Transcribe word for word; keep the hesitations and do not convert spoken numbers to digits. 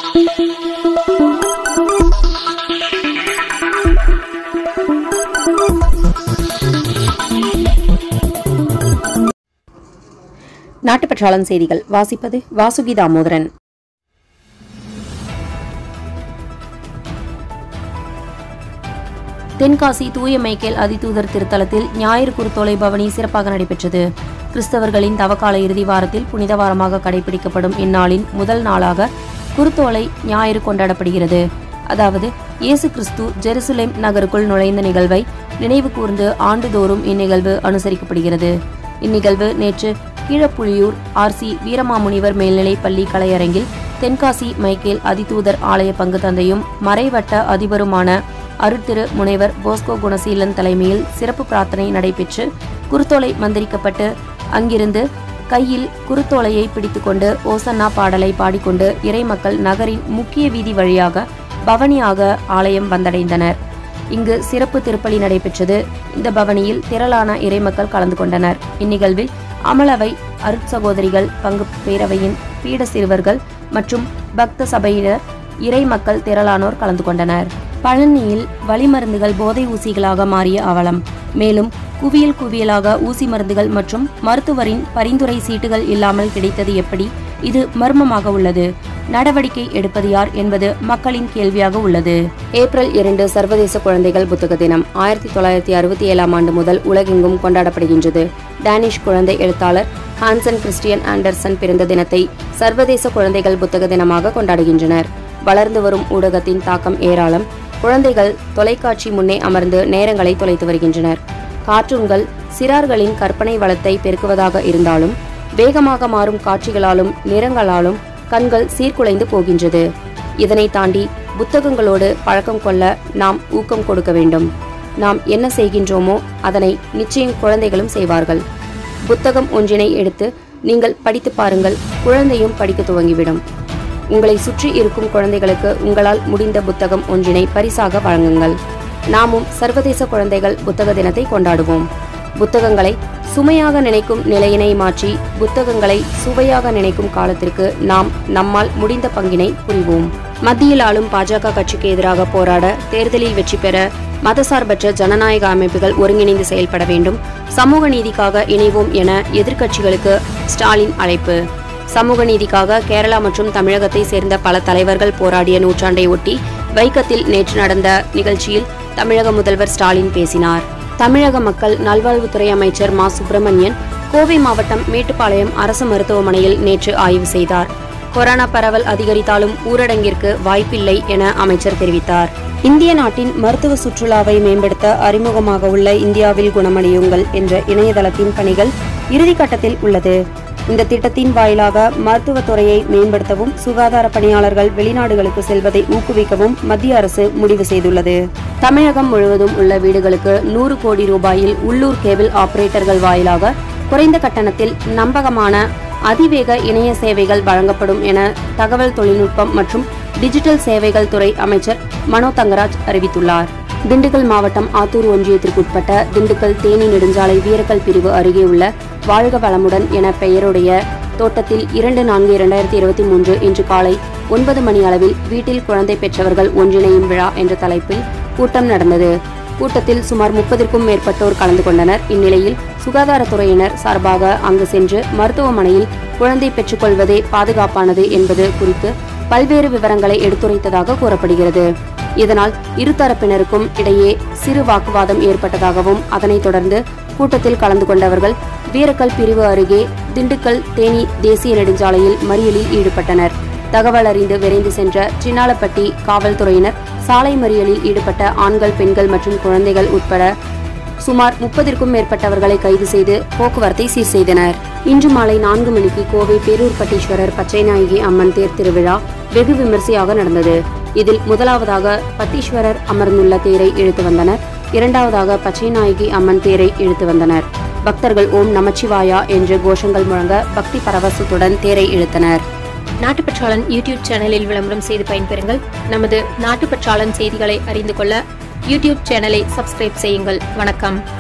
நாட்டுப்பற்றாளன் செய்திகள் வாசிப்பது வாசுகி தாமோதரன். தென்காசி தூய மைக்கேல் அதிதூதர் திருத்தலத்தில் ஞாயிறு குருத்தோலை பவனி சிறப்பாக நடைபெற்றது. கிறிஸ்தவர்களின் தவக்கால இறுதி வாரத்தில் புனித வாரமாக கடைபிடிக்கப்படும் இந்நாளின் முதல் நாளாக குருத்தோலை ஞாயிறு கொண்டாடப்படுகிறது. அதாவது இயேசு கிறிஸ்து ஜெருசலேம் நகருக்குள் நுழைந்த நிகழ்வை நினைவு கூர்ந்து ஆண்டுதோறும் இந்நிகழ்வு அனுசரிக்கப்படுகிறது. இந்நிகழ்வு நேற்று கீழப்புலியூர் ஆர் சி வீரமாமுனிவர் மேல்நிலை பள்ளி கலையரங்கில் தென்காசி மைக்கேல் அதிதூதர் ஆலய பங்கு தந்தையும் மறைவட்ட அதிபருமான அருட்திரு முனைவர் போஸ்கோ குணசீலன் தலைமையில் சிறப்பு பிரார்த்தனை நடைபெற்று குருத்தோலை மந்திரிக்கப்பட்டு அங்கிருந்து கையில் குருத்தோலையை பிடித்துக்கொண்டு ஓசன்னா பாடலை பாடிக்கொண்டு இறைமக்கள் நகரின் முக்கிய வீதி வழியாக பவனியாக ஆலயம் வந்தடைந்தனர். இங்கு சிறப்பு திருப்பலி நடைபெற்றது. இந்த பவனியில் திரளான இறைமக்கள் கலந்து கொண்டனர். இந்நிகழ்வில் அமலவை அருட்சகோதரிகள் பங்கு பேரவையின் பீட சிறுவர்கள் மற்றும் பக்த சபையினர் இறைமக்கள் திரளானோர் கலந்து கொண்டனர். பழனியில் வழிமருந்துகள் போதை ஊசிகளாக மாறிய அவலம். மேலும் குவியல் குவியலாக ஊசி மருந்துகள் மற்றும் மருத்துவரின் பரிந்துரை சீட்டுகள் இல்லாமல் கிடைத்தது எப்படி? இது மர்மமாக உள்ளது. நடவடிக்கை எடுப்பது யார் என்பது மக்களின் கேள்வியாக உள்ளது. ஏப்ரல் இரண்டு சர்வதேச குழந்தைகள் புத்தக தினம் ஆயிரத்தி தொள்ளாயிரத்தி அறுபத்தி ஏழாம் ஆண்டு முதல் உலகெங்கும் கொண்டாடப்படுகின்றது. டேனிஷ் குழந்தை எழுத்தாளர் ஹான்சன் கிறிஸ்டியன் ஆண்டர்சன் பிறந்த தினத்தை சர்வதேச குழந்தைகள் புத்தக தினமாக கொண்டாடுகின்றனர். வளர்ந்து வரும் ஊடகத்தின் தாக்கம் ஏராளம். குழந்தைகள் தொலைக்காட்சி முன்னே அமர்ந்து நேரங்களை தொலைத்து வருகின்றனர். கார்ட்டூன்கள் சிறார்களின் கற்பனை வளத்தை பெருக்குவதாக இருந்தாலும் வேகமாக மாறும் காட்சிகளாலும் நிறங்களாலும் கண்கள் சீர்குலைந்து போகின்றது. இதனை தாண்டி புத்தகங்களோடு பழக்கம் கொள்ள நாம் ஊக்கம் கொடுக்க வேண்டும். நாம் என்ன செய்கின்றோமோ அதனை நிச்சயம் குழந்தைகளும் செய்வார்கள். புத்தகம் ஒன்றினை எடுத்து நீங்கள் படித்து பாருங்கள், குழந்தையும் படிக்க துவங்கிவிடும். உங்களை சுற்றி இருக்கும் குழந்தைகளுக்கு உங்களால் முடிந்த புத்தகம் ஒன்றினை பரிசாக வழங்குங்கள். நாமும் சர்வதேச குழந்தைகள் புத்தக தினத்தை கொண்டாடுவோம். புத்தகங்களை சுமையாக நினைக்கும் நிலையினை மாற்றி புத்தகங்களை சுவையாக நினைக்கும் காலத்திற்கு நாம் நம்மால் முடிந்த பங்கினை புரிவோம். மத்தியில் ஆளும் பாஜக கட்சிக்கு எதிராக போராட தேர்தலில் வெற்றி பெற மதசார்பற்ற ஜனநாயக அமைப்புகள் ஒருங்கிணைந்து செயல்பட வேண்டும். சமூக நீதிக்காக இணைவோம் என எதிர்க்கட்சிகளுக்கு ஸ்டாலின் அழைப்பு. சமூக நீதிக்காக கேரளா மற்றும் தமிழகத்தை சேர்ந்த பல தலைவர்கள் போராடிய நூற்றாண்டை ஒட்டி வைக்கத்தில் நேற்று நடந்த நிகழ்ச்சியில் தமிழக முதல்வர் ஸ்டாலின் பேசினார். தமிழக மக்கள் நல்வாழ்வுத்துறை அமைச்சர் மா சுப்பிரமணியன் கோவை மாவட்டம் மேட்டுப்பாளையம் அரசு மருத்துவமனையில் நேற்று ஆய்வு செய்தார். கொரோனா பரவல் அதிகரித்தாலும் ஊரடங்கிற்கு வாய்ப்பில்லை என அமைச்சர் தெரிவித்தார். இந்திய நாட்டின் மருத்துவ சுற்றுலாவை மேம்படுத்த அறிமுகமாக உள்ள இந்தியாவில் குணமடையுங்கள் என்ற இணையதளத்தின் பணிகள் இறுதிக்கட்டத்தில் உள்ளது. இந்த திட்டத்தின் வாயிலாக மருத்துவத்துறையை மேம்படுத்தவும் சுகாதார பணியாளர்கள் வெளிநாடுகளுக்கு செல்வதை ஊக்குவிக்கவும் மத்திய அரசு முடிவு செய்துள்ளது. தமிழகம் முழுவதும் உள்ள வீடுகளுக்கு நூறு கோடி ரூபாயில் உள்ளூர் கேபிள் ஆபரேட்டர்கள் வாயிலாக குறைந்த கட்டணத்தில் நம்பகமான அதிவேக இணைய சேவைகள் வழங்கப்படும் என தகவல் தொழில்நுட்பம் மற்றும் டிஜிட்டல் சேவைகள் துறை அமைச்சர் மனோ தங்கராஜ் அறிவித்துள்ளார். திண்டுக்கல் மாவட்டம் ஆத்தூர் ஒன்றியத்திற்குட்பட்ட திண்டுக்கல் தேனி நெடுஞ்சாலை வீரக்கல் பிரிவு அருகே உள்ள வாழ்க வளமுடன் என பெயருடைய தோட்டத்தில் இரண்டு நான்கு இரண்டாயிரத்தி இருபத்தி மூன்று இன்று காலை ஒன்பது மணி அளவில் வீட்டில் குழந்தை பெற்றவர்கள் ஒன்றிணையும் விழா என்ற தலைப்பில் கூட்டம் நடந்தது. கூட்டத்தில் சுமார் முப்பதிற்கும் மேற்பட்டோர் கலந்து கொண்டனர். இந்நிலையில் சுகாதாரத்துறையினர் சார்பாக அங்கு சென்று மருத்துவமனையில் குழந்தை பெற்றுக்கொள்வதே பாதுகாப்பானது என்பது குறித்து பல்வேறு விவரங்களை எடுத்துரைத்ததாக கூறப்படுகிறது. இதனால் இருதரப்பினருக்கும் இடையே சிறு வாக்குவாதம் ஏற்பட்டதாகவும் அதனைத் தொடர்ந்து கூட்டத்தில் கலந்து கொண்டவர்கள் வீரக்கல் பிரிவு அருகே திண்டுக்கல் தேனி தேசிய நெடுஞ்சாலையில் மறியலில் ஈடுபட்டனர். தகவல் அறிந்து விரைந்து சென்ற சின்னாலப்பட்டி காவல்துறையினர் சாலை மறியலில் ஈடுபட்ட ஆண்கள், பெண்கள் மற்றும் குழந்தைகள் உட்பட சுமார் முப்பதிற்கும் மேற்பட்டவர்களை கைது செய்து போக்குவரத்தை சீர் செய்தனர். இன்று மாலை நான்கு மணிக்கு கோவை பேரூர்பட்டீஸ்வரர் பச்சைநாயகி அம்மன் தேர் திருவிழா வெகு விமரிசையாக நடந்தது. இதில் முதலாவதாக பட்டீஸ்வரர் அமர்ந்துள்ள தேரை இழுத்து வந்தனர். இரண்டாவதாக பச்சைநாயகி அம்மன் தேரை இழுத்து வந்தனர். பக்தர்கள் ஓம் நமச்சிவாயா என்று கோஷங்கள் முழங்க பக்தி பரவசத்துடன் தேரை இழுத்தனர். நாட்டுப்பற்றாளன் யூடியூப் சேனலில் விளம்பரம் செய்து பயன்பெறுங்கள். நமது நாட்டுப்பற்றாளன் செய்திகளை அறிந்து கொள்ள யூடியூப் சேனலை சப்ஸ்கிரைப் செய்யுங்கள். வணக்கம்.